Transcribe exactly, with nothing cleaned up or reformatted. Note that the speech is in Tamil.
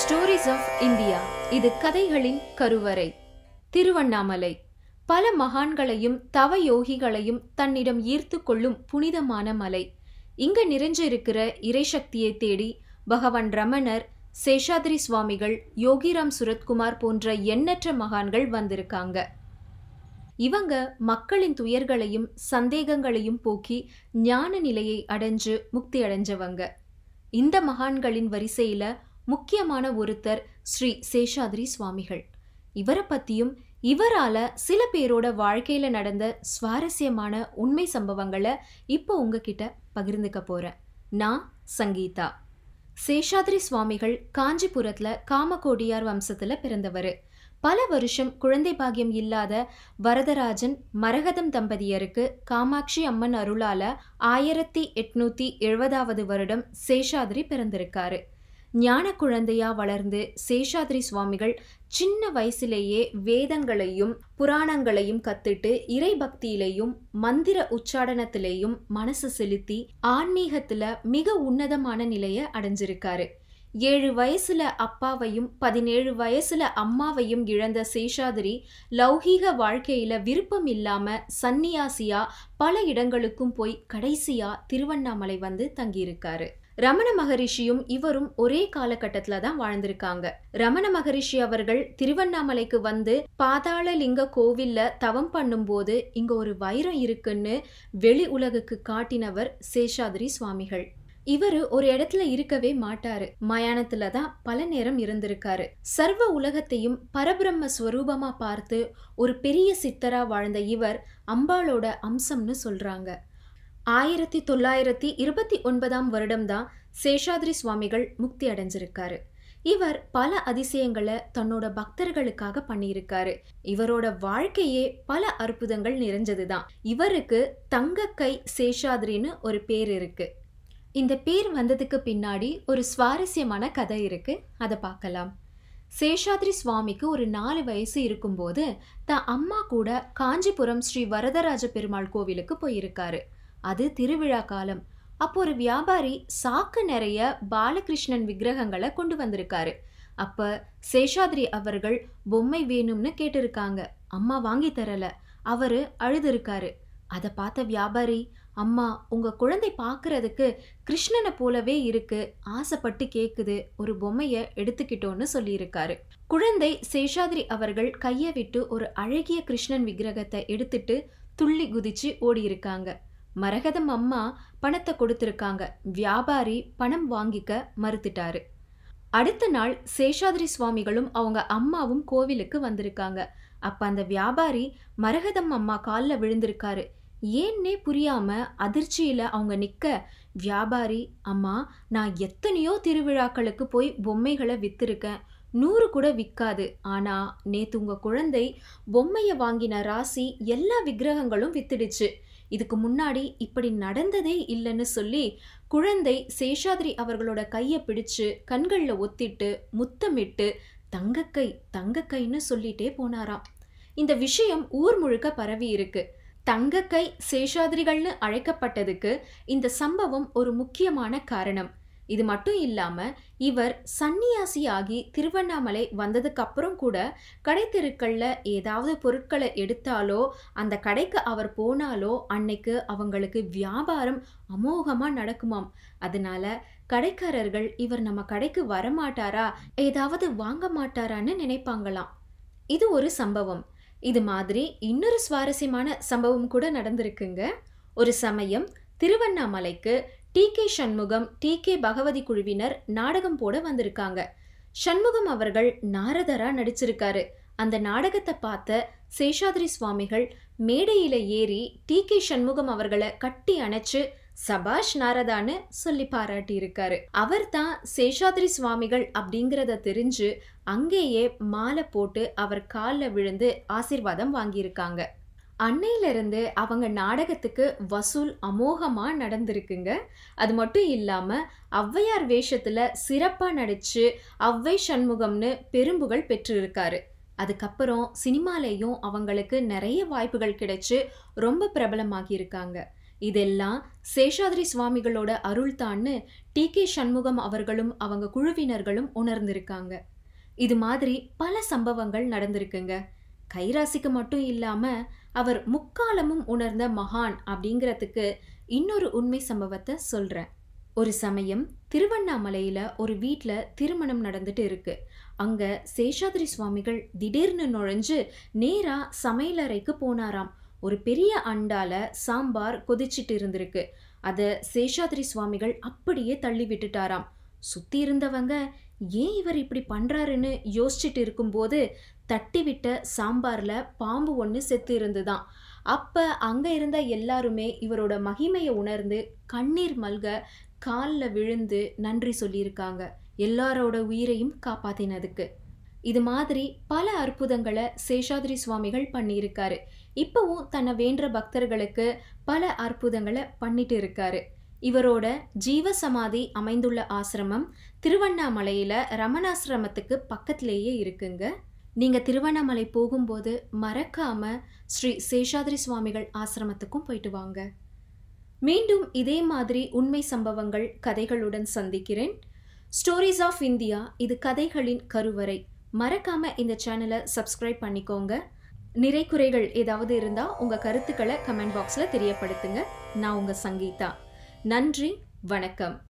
Stories of India. இது கதைகளின் கருவறை. திருவண்ணாமலை பல மகான்களையும் தவ யோகிகளையும் தன்னிடம் ஈர்த்து கொள்ளும் புனிதமான மலை. இங்க நிறைஞ்சிருக்கிற இறைசக்தியை தேடி பகவான் ரமணர், சேஷாத்ரி சுவாமிகள், யோகிராம் சுரத்குமார் போன்ற எண்ணற்ற மகான்கள் வந்திருக்காங்க. இவங்க மக்களின் துயர்களையும் சந்தேகங்களையும் போக்கி ஞான நிலையை அடைஞ்சு முக்தி அடைஞ்சவங்க. இந்த மகான்களின் வரிசையில முக்கியமான ஒருத்தர் ஸ்ரீ சேஷாத்ரி சுவாமிகள். இவரை பத்தியும் இவரால சில பேரோட வாழ்க்கையில நடந்த சுவாரஸ்யமான உண்மை சம்பவங்களை இப்போ உங்ககிட்ட பகிர்ந்துக்க போறேன். நான் சங்கீதா. சேஷாத்ரி சுவாமிகள் காஞ்சிபுரத்துல காமகோடியார் வம்சத்துல பிறந்தவர். பல வருஷம் குழந்தை பாக்கியம் இல்லாத வரதராஜன் மரகதம் தம்பதியருக்கு காமாட்சி அம்மன் அருளால ஆயிரத்தி எட்நூத்தி எழுபதாவது வருடம் சேஷாத்ரி பிறந்திருக்காரு. ஞான குழந்தையா வளர்ந்து சேஷாத்ரி சுவாமிகள் சின்ன வயசுலேயே வேதங்களையும் புராணங்களையும் கத்துட்டு இறை பக்தியிலையும் மந்திர உச்சாடனத்திலேயும் மனசு செலுத்தி ஆன்மீகத்துல மிக உன்னதமான நிலைய அடைஞ்சிருக்காரு. ஏழு வயசுல அப்பாவையும் பதினேழு வயசுல அம்மாவையும் இழந்த சேஷாத்ரி லௌகீக வாழ்க்கையில விருப்பம் இல்லாம சன்னியாசியா பல இடங்களுக்கும் போய் கடைசியா திருவண்ணாமலை வந்து தங்கியிருக்காரு. ரமண மகரிஷியும் இவரும் ஒரே காலகட்டத்துல தான் வாழ்ந்திருக்காங்க. ரமண மகரிஷி அவர்கள் திருவண்ணாமலைக்கு வந்து பாதாள லிங்க கோவில்ல தவம் பண்ணும் போது இங்க ஒரு வைரம் இருக்குன்னு வெளி உலகுக்கு காட்டினவர் சேஷாத்ரி சுவாமிகள். இவரு ஒரு இடத்துல இருக்கவே மாட்டாரு. மயானத்துல தான் பல நேரம் இருந்திருக்காரு. சர்வ உலகத்தையும் பரபிரம்ம ஸ்வரூபமா பார்த்து ஒரு பெரிய சித்தரா வாழ்ந்த இவர் அம்பாளோட அம்சம்னு சொல்றாங்க. ஆயிரத்தி தொள்ளாயிரத்தி இருபத்தி ஒன்பதாம் வருடம்தான் சேஷாத்ரி சுவாமிகள் முக்தி அடைஞ்சிருக்காரு. இவர் பல அதிசயங்களை தன்னோட பக்தர்களுக்காக பண்ணியிருக்காரு. இவரோட வாழ்க்கையே பல அற்புதங்கள் நிறைஞ்சதுதான். இவருக்கு தங்கக்கை சேஷாத்ரின்னு ஒரு பேர் இருக்கு. இந்த பேர் வந்ததுக்கு பின்னாடி ஒரு சுவாரஸ்யமான கதை இருக்கு, அதை பார்க்கலாம். சேஷாத்ரி சுவாமிக்கு ஒரு நாலு வயசு இருக்கும்போது தான் அம்மா கூட காஞ்சிபுரம் ஸ்ரீ வரதராஜ பெருமாள் கோவிலுக்கு போயிருக்காரு. அது திருவிழா காலம். அப்போ ஒரு வியாபாரி சாக்கு நிறைய பாலகிருஷ்ணன் விக்கிரகங்களை கொண்டு வந்திருக்காரு. அப்ப சேஷாத்ரி அவர்கள் பொம்மை வேணும்னு கேட்டிருக்காங்க. அம்மா வாங்கி தரல. அவரு அழுதுருக்காரு. அதை பார்த்த வியாபாரி, அம்மா உங்க குழந்தை பார்க்கறதுக்கு கிருஷ்ணனை போலவே இருக்கு, ஆசைப்பட்டு கேக்குது, ஒரு பொம்மைய எடுத்துக்கிட்டோன்னு சொல்லியிருக்காரு. குழந்தை சேஷாத்ரி அவர்கள் கையை விட்டு ஒரு அழகிய கிருஷ்ணன் விக்கிரகத்தை எடுத்துட்டு துள்ளி குதிச்சு ஓடி இருக்காங்க. மரகதம் அம்மா பணத்தை கொடுத்திருக்காங்க. வியாபாரி பணம் வாங்கிக்க மறுத்துட்டாரு. அடுத்த நாள் சேஷாத்ரி சுவாமிகளும் அவங்க அம்மாவும் கோவிலுக்கு வந்திருக்காங்க. அப்ப அந்த வியாபாரி மரகதம் அம்மா காலில் விழுந்திருக்காரு. ஏன்னே புரியாம அதிர்ச்சியில அவங்க நிக்க, வியாபாரி, அம்மா நான் எத்தனையோ திருவிழாக்களுக்கு போய் பொம்மைகளை வித்திருக்கேன், நூறு கூட விற்காது. ஆனா நேத்து உங்க குழந்தை பொம்மைய வாங்கின ராசி எல்லா விக்கிரகங்களும் வித்துடுச்சு. இதுக்கு முன்னாடி இப்படி நடந்ததே இல்லைன்னு சொல்லி குழந்தை சேஷாத்ரி அவர்களோட கையை பிடிச்சு கண்கள்ல ஒத்திட்டு முத்தமிட்டு தங்கக்கை தங்கக்கைன்னு சொல்லிட்டே போனாராம். இந்த விஷயம் ஊர் முழுக்க பரவி இருக்கு. தங்கக்கை சேஷாத்ரிகள்னு அழைக்கப்பட்டதுக்கு இந்த சம்பவம் ஒரு முக்கியமான காரணம். இது மட்டும் இல்லாம இவர் சன்னியாசியாகி திருவண்ணாமலை வந்ததுக்கு அப்புறம் கூட கடை தெருக்கள்ல ஏதாவது பொருட்களை எடுத்தாலோ அந்த கடைக்கு அவர் போனாலோ அன்னைக்கு அவங்களுக்கு வியாபாரம் அமோகமா நடக்குமாம். அதனால கடைக்காரர்கள் இவர் நம்ம கடைக்கு வரமாட்டாரா, ஏதாவது வாங்க மாட்டாரான்னு நினைப்பாங்களாம். இது ஒரு சம்பவம். இது மாதிரி இன்னொரு சுவாரஸ்யமான சம்பவம் கூட நடந்திருக்குங்க. ஒரு சமயம் திருவண்ணாமலைக்கு T K Shanmugam, T K Bhagavathi குழுவினர் நாடகம் போட வந்திருக்காங்க. சண்முகம் அவர்கள் நாரதரா நடிச்சிருக்காரு. அந்த நாடகத்தை பார்த்த சேஷாத்ரி சுவாமிகள் மேடையில ஏறி டி கே சண்முகம் அவர்களை கட்டி அணைச்சு சபாஷ் நாரதான்னு சொல்லி பாராட்டி இருக்காரு. அவர் தான் சேஷாத்ரி சுவாமிகள் அப்படிங்கிறத தெரிஞ்சு அங்கேயே மாலை போட்டு அவர் காலில் விழுந்து ஆசீர்வாதம் வாங்கியிருக்காங்க. அன்னையிலிருந்து அவங்க நாடகத்துக்கு வசூல் அமோகமா நடந்திருக்குங்க. அது மட்டும் இல்லாம ஔவையார் வேஷத்துல சிறப்பா நடிச்சு ஔவை சண்முகம்னு பெரும்புகள் பெற்றிருக்காரு. அதுக்கப்புறம் சினிமாலேயும் அவங்களுக்கு நிறைய வாய்ப்புகள் கிடைச்சு ரொம்ப பிரபலமாகி இருக்காங்க. இதெல்லாம் சேஷாத்ரி சுவாமிகளோட அருள் தான்னு டி கே சண்முகம் அவர்களும் அவங்க குழுவினர்களும் உணர்ந்திருக்காங்க. இது மாதிரி பல சம்பவங்கள் நடந்திருக்குங்க. கைராசிக்கு மட்டும் இல்லாம அவர் முக்காலமும் உணர்ந்த மகான் அப்படிங்கிறதுக்கு இன்னொரு உண்மை சம்பவத்தை சொல்றேன். ஒரு சமயம் திருவண்ணாமலையில ஒரு வீட்ல திருமணம் நடந்துட்டு இருக்கு. அங்க சேஷாத்ரி சுவாமிகள் திடீர்னு நுழைஞ்சு நேரா சமையலறைக்கு போனாராம். ஒரு பெரிய அண்டால சாம்பார் கொதிச்சிட்டு இருந்திருக்கு. அத சேஷாத்ரி சுவாமிகள் அப்படியே தள்ளி விட்டுட்டாராம். சுத்தி இருந்தவங்க ஏன் இவர் இப்படி பண்றாருன்னு யோசிச்சுட்டு இருக்கும்போது தட்டி விட்ட சாம்பார்ல பாம்பு ஒன்று செத்து இருந்துதான். அப்ப அங்க இருந்த எல்லாருமே இவரோட மகிமையை உணர்ந்து கண்ணீர் மல்க காலில் விழுந்து நன்றி சொல்லியிருக்காங்க, எல்லாரோட உயிரையும் காப்பாத்தினதுக்கு. இது மாதிரி பல அற்புதங்களை சேஷாத்ரி சுவாமிகள் பண்ணியிருக்காரு. இப்பவும் தன்னை வேண்ட பக்தர்களுக்கு பல அற்புதங்களை பண்ணிட்டு இருக்காரு. இவரோட ஜீவ சமாதி அமைந்துள்ள ஆசிரமம் திருவண்ணாமலையில ரமணாசிரமத்துக்கு பக்கத்திலேயே இருக்குங்க. நீங்க திருவண்ணாமலை போகும்போது மறக்காம ஸ்ரீ சேஷாத்ரி சுவாமிகள் ஆசிரமத்துக்கும் போயிட்டு வாங்க. மீண்டும் இதே மாதிரி உண்மை சம்பவங்கள் கதைகளுடன் சந்திக்கிறேன். ஸ்டோரிஸ் ஆஃப் இந்தியா, இது கதைகளின் கருவறை. மறக்காம இந்த சேனலை சப்ஸ்கிரைப் பண்ணிக்கோங்க. நிறை குறைகள் ஏதாவது இருந்தா உங்க கருத்துக்களை கமெண்ட் பாக்ஸ்ல தெரியப்படுத்துங்க. நான் உங்க சங்கீதா. நன்றி, வணக்கம்.